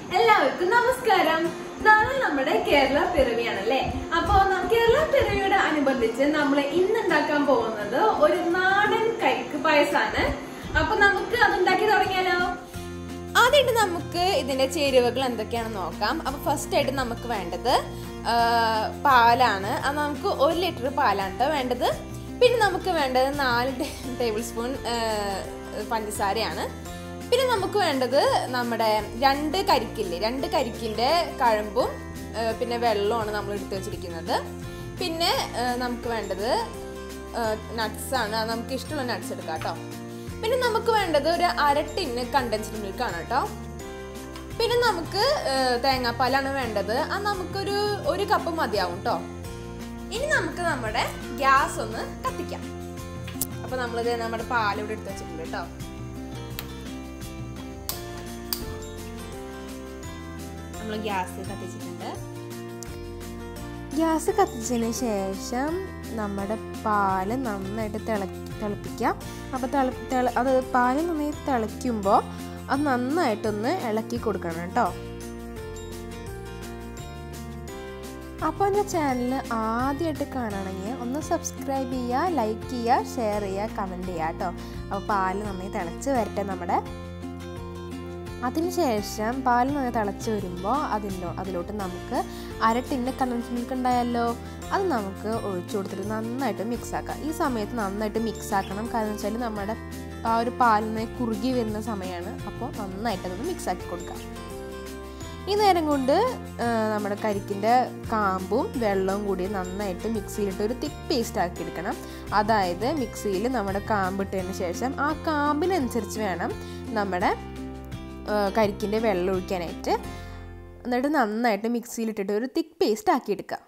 എല്ലാവർക്കും നമസ്കാരം. നാളെ നമ്മുടെ കേരള പിറവിയാണല്ലേ. അപ്പൊ കേരള പിറവിയോട് അനുബന്ധിച്ച് നമ്മൾ ഇന്ന് ഉണ്ടാക്കാൻ പോകുന്നത് ഒരു നാടൻ കരിക്ക് പായസാണ്. അപ്പൊ നമുക്ക് അതുണ്ടാക്കി തുടങ്ങിയാലോ. ആദ്യമായിട്ട് നമുക്ക് ഇതിന്റെ ചേരുവകൾ എന്തൊക്കെയാണെന്ന് നോക്കാം. അപ്പൊ ഫസ്റ്റ് ആയിട്ട് നമുക്ക് വേണ്ടത് പാലാണ്. അത് നമുക്ക് 1 ലിറ്റർ പാലാണ് വേണ്ടത്. പിന്നെ നമുക്ക് വേണ്ടത് 4 ടേബിൾ സ്പൂൺ പഞ്ചസാരയാണ്. പിന്നെ നമുക്ക് വേണ്ടത് നമ്മുടെ 2 കരിക്കിൻ്റെ കഴമ്പും പിന്നെ വെള്ളമാണ് നമ്മൾ എടുത്തു വെച്ചിരിക്കുന്നത്. പിന്നെ നമുക്ക് വേണ്ടത് നട്ട്സ് ആണ്. അത് നമുക്ക് ഇഷ്ടമുള്ള നട്ട്സ് എടുക്കാം കേട്ടോ. പിന്നെ നമുക്ക് വേണ്ടത് ഒരു 1/2 ടിന്ന് കണ്ടൻസ്ഡ് മിൽക്ക് ആണ് കേട്ടോ. പിന്നെ നമുക്ക് തേങ്ങാപ്പാലാണ് വേണ്ടത്. അത് നമുക്കൊരു 1 കപ്പ് മതിയാവും കേട്ടോ. ഇനി നമുക്ക് നമ്മുടെ ഗ്യാസ് ഒന്ന് കത്തിക്കാം. അപ്പൊ നമ്മളിത് നമ്മുടെ പാലിവിടെ എടുത്ത് വെച്ചിട്ടുണ്ട് കേട്ടോ. നമ്മൾ ഗ്യാസ് കത്തിച്ചിട്ടുണ്ട്. ഗ്യാസ് കത്തിച്ചതിന് ശേഷം നമ്മുടെ പാല് നന്നായിട്ട് തിളപ്പിക്കാം. അപ്പോൾ അത് പാല് നന്നായി തിളയ്ക്കുമ്പോൾ അത് നന്നായിട്ടൊന്ന് ഇളക്കി കൊടുക്കണം കേട്ടോ. അപ്പോൾ എൻ്റെ ചാനൽ ആദ്യമായിട്ട് കാണണമെങ്കിൽ ഒന്ന് സബ്സ്ക്രൈബ് ചെയ്യുക, ലൈക്ക് ചെയ്യുക, ഷെയർ ചെയ്യുക, കമൻറ്റ് ചെയ്യുക കേട്ടോ. അപ്പോൾ പാല് നന്നായി തിളച്ച് വരട്ടെ നമ്മുടെ. അതിനുശേഷം പാല് നന്നായി തിളച്ച് വരുമ്പോൾ അതിലോട്ട് നമുക്ക് 1/2 ടിന്ന് കണ്ടൻസ്ഡ് മിൽക്ക് ഉണ്ടായല്ലോ, അത് നമുക്ക് ഒഴിച്ചു കൊടുത്തിട്ട് നന്നായിട്ട് മിക്സ് ആക്കാം. ഈ സമയത്ത് നന്നായിട്ട് മിക്സ് ആക്കണം. കാരണം വെച്ചാൽ നമ്മുടെ ആ ഒരു പാലിനെ കുറുകി വരുന്ന സമയമാണ്. അപ്പോൾ നന്നായിട്ട് അതൊന്ന് മിക്സ് ആക്കി കൊടുക്കാം. ഈ നേരം കൊണ്ട് നമ്മുടെ കരിക്കിൻ്റെ കാമ്പും വെള്ളവും കൂടി നന്നായിട്ട് മിക്സിയിലിട്ട് ഒരു തിക്ക് പേസ്റ്റ് ആക്കി എടുക്കണം. അതായത് മിക്സിയിൽ നമ്മുടെ കാമ്പ് ഇട്ടതിന് ശേഷം ആ കാമ്പിനനുസരിച്ച് വേണം നമ്മുടെ കരിക്കിൻ്റെ വെള്ളം ഒഴിക്കാനായിട്ട്. എന്നിട്ട് നന്നായിട്ട് മിക്സിയിലിട്ടിട്ട് ഒരു തിക്ക് പേസ്റ്റ് ആക്കിയെടുക്കുക.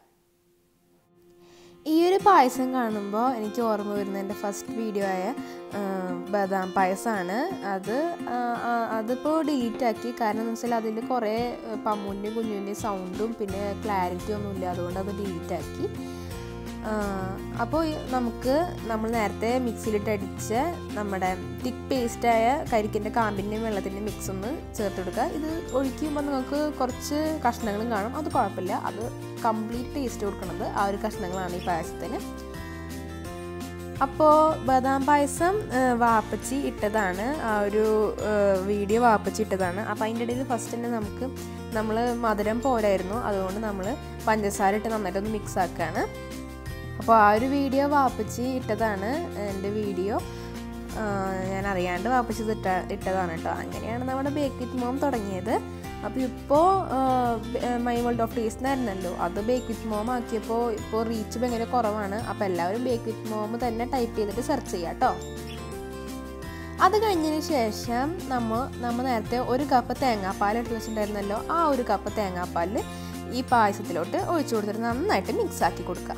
ഈ ഒരു പായസം കാണുമ്പോൾ എനിക്ക് ഓർമ്മ വരുന്ന എൻ്റെ ഫസ്റ്റ് വീഡിയോ ആയ ബദാം പായസമാണ്. അതിപ്പോൾ ഡിലീറ്റ് ആക്കി. കാരണം എന്ന് വെച്ചാൽ അതിൽ കുറേ പമ്മുൻ്റെയും കുഞ്ഞിൻ്റെയും സൗണ്ടും പിന്നെ ക്ലാരിറ്റി ഒന്നും ഇല്ല. അതുകൊണ്ട് അത് ഡിലീറ്റ് ആക്കി. അപ്പോൾ നമ്മൾ നേരത്തെ മിക്സിയിലിട്ട് അടിച്ച് നമ്മുടെ തിക്ക് പേസ്റ്റായ കരിക്കിൻ്റെ കാമ്പിൻ്റെയും വെള്ളത്തിൻ്റെയും മിക്സ് ഒന്ന് ചേർത്ത് കൊടുക്കുക. ഇത് ഒഴിക്കുമ്പോൾ നിങ്ങൾക്ക് കുറച്ച് കഷ്ണങ്ങളും കാണും. അത് കുഴപ്പമില്ല. അത് കംപ്ലീറ്റ് ടേസ്റ്റ് കൊടുക്കുന്നത് ആ ഒരു കഷ്ണങ്ങളാണ് ഈ പായസത്തിന്. അപ്പോൾ ബദാം പായസം വാപ്പച്ചി ഇട്ടതാണ്. ആ ഒരു വീഡിയോ വാപ്പച്ചി ഇട്ടതാണ്. അപ്പോൾ അതിൻ്റെ ഇടയിൽ ഫസ്റ്റ് തന്നെ നമ്മൾ മധുരം പോരായിരുന്നു. അതുകൊണ്ട് നമ്മൾ പഞ്ചസാര ഇട്ട് നന്നായിട്ടൊന്ന് മിക്സ് ആക്കുകയാണ്. അപ്പോൾ ആ ഒരു വീഡിയോ വാപ്പച്ചി ഇട്ടതാണ്. എൻ്റെ വീഡിയോ ഞാൻ അറിയാണ്ട് വാപ്പച്ചി ഇട്ടതാണ് കേട്ടോ. അങ്ങനെയാണ് നമ്മുടെ ബേക്ക് വിത്ത് മോം തുടങ്ങിയത്. അപ്പോൾ ഇപ്പോൾ മൈ വേൾഡ് ഓഫ് ടേസ്റ്റ് ആയിരുന്നല്ലോ, അത് ബേക്ക് വിത്ത് മോം ആക്കിയപ്പോൾ ഇപ്പോൾ റീച്ച് ഭയങ്കര കുറവാണ്. അപ്പോൾ എല്ലാവരും ബേക്ക് വിത്ത് മോം തന്നെ ടൈപ്പ് ചെയ്തിട്ട് സെർച്ച് ചെയ്യാം കേട്ടോ. അത് കഴിഞ്ഞതിന് ശേഷം നമ്മൾ നേരത്തെ 1 കപ്പ് തേങ്ങാപ്പാൽ എടുത്ത് വെച്ചിട്ടുണ്ടായിരുന്നല്ലോ, ആ 1 കപ്പ് തേങ്ങാപ്പാൽ ഈ പായസത്തിലോട്ട് ഒഴിച്ചു കൊടുത്തിട്ട് നന്നായിട്ട് മിക്സ് ആക്കി കൊടുക്കുക.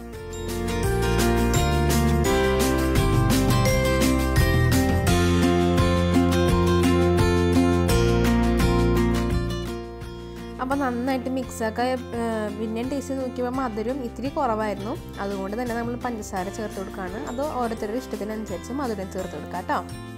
അപ്പോൾ നന്നായിട്ട് മിക്സാക്കുക. പിന്നെ ടേസ്റ്റ് നോക്കിയപ്പോൾ മധുരം ഇത്തിരി കുറവായിരുന്നു. അതുകൊണ്ട് തന്നെ നമ്മൾ പഞ്ചസാര ചേർത്ത് കൊടുക്കുകയാണ്. അത് ഓരോരുത്തരുടെ ഇഷ്ടത്തിനനുസരിച്ച് മധുരം ചേർത്ത് കൊടുക്കുക കേട്ടോ.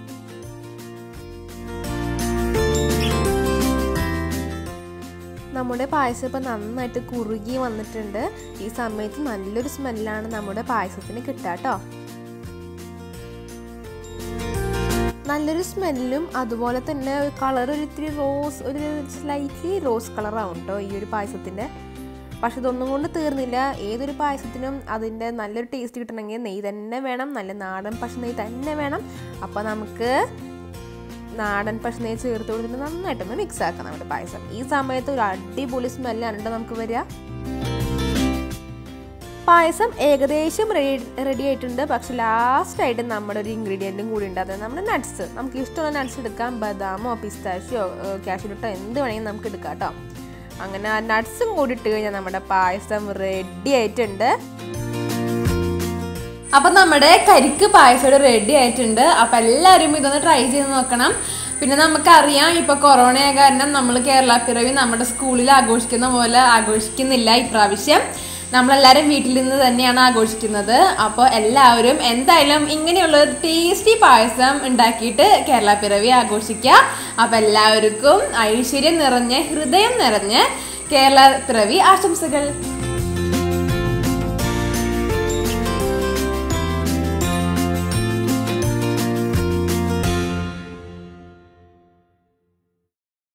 നമ്മുടെ പായസം ഇപ്പോൾ നന്നായിട്ട് കുറുകി വന്നിട്ടുണ്ട്. ഈ സമയത്ത് നല്ലൊരു സ്മെല്ലാണ് നമ്മുടെ പായസത്തിന് കിട്ടുക കേട്ടോ. നല്ലൊരു സ്മെല്ലും അതുപോലെ തന്നെ കളർ ഒരു സ്ലൈറ്റ്ലി റോസ് കളറാവും കേട്ടോ ഈ ഒരു പായസത്തിൻ്റെ. പക്ഷെ ഇതൊന്നും കൊണ്ട് തീർന്നില്ല. ഏതൊരു പായസത്തിനും അതിൻ്റെ നല്ലൊരു ടേസ്റ്റ് കിട്ടണമെങ്കിൽ നെയ്യ് തന്നെ വേണം. നല്ല നാടൻ പശു നെയ്യ് തന്നെ വേണം. അപ്പോൾ നമുക്ക് നാടൻ പശു നെയ്യ് ചേർത്ത് കൊടുത്തിട്ട് നന്നായിട്ടൊന്ന് മിക്സ് ആക്കാം നമ്മുടെ പായസം. ഈ സമയത്ത് ഒരു അടിപൊളി സ്മെല്ലാണ് കേട്ടോ നമുക്ക് വരിക. പായസം ഏകദേശം റെഡി ആയിട്ടുണ്ട്. പക്ഷെ ലാസ്റ്റായിട്ട് നമ്മുടെ ഒരു ഇൻഗ്രീഡിയൻറ്റും കൂടി ഉണ്ട്. അത് നമ്മുടെ നട്ട്സ്. നമുക്ക് ഇഷ്ടമുള്ള നട്ട്സ് എടുക്കാം. ബദാമോ പിസ്താഷ്യോ കാഷ്യൂനട്ടോ എന്ത് വേണമെങ്കിലും നമുക്ക് എടുക്കാം കേട്ടോ. അങ്ങനെ ആ നട്ട്സും കൂടി ഇട്ട് കഴിഞ്ഞാൽ നമ്മുടെ പായസം റെഡി ആയിട്ടുണ്ട്. അപ്പം നമ്മുടെ കരിക്ക് പായസം റെഡി ആയിട്ടുണ്ട്. അപ്പം എല്ലാവരും ഇതൊന്ന് ട്രൈ ചെയ്ത് നോക്കണം. പിന്നെ നമുക്കറിയാം ഇപ്പോൾ കൊറോണ കാരണം നമ്മൾ കേരള പിറവി നമ്മുടെ സ്കൂളിൽ ആഘോഷിക്കുന്ന പോലെ ആഘോഷിക്കുന്നില്ല ഇപ്രാവശ്യം. നമ്മളെല്ലാവരും വീട്ടിൽ നിന്ന് തന്നെയാണ് ആഘോഷിക്കുന്നത്. അപ്പോൾ എല്ലാവരും എന്തായാലും ഇങ്ങനെയുള്ള ടേസ്റ്റി പായസം ഉണ്ടാക്കിയിട്ട് കേരള പിറവി ആഘോഷിക്കുക. അപ്പോൾ എല്ലാവർക്കും ഐശ്വര്യം നിറഞ്ഞ ഹൃദയം നിറഞ്ഞ കേരള പിറവി ആശംസകൾ.